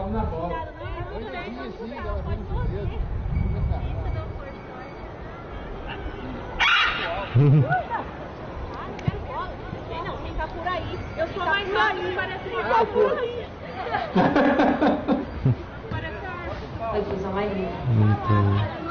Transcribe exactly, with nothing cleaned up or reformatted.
Vamos na bola. Não, quem tá por aí. Eu sou mais rápido, parece uma aí. Parece a árvore. Vai coisa mais linda. Muito.